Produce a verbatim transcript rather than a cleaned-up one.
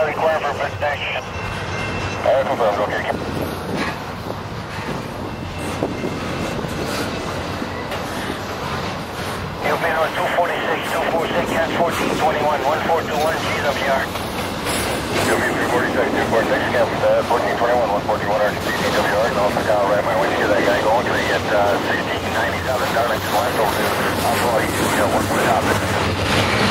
required for protection. Alright, confirmed, okay. U P North two forty-six, two forty-six, Cat fourteen twenty-one, one four two one, G W R. U P three forty-six, two forty-six, Cat fourteen twenty-one, one four two one, R T C, G W R. And also Kyle, right my way to get that guy going. Can I get uh, sixteen ninety-seven Darlington West over to Alpha, you got one for the top.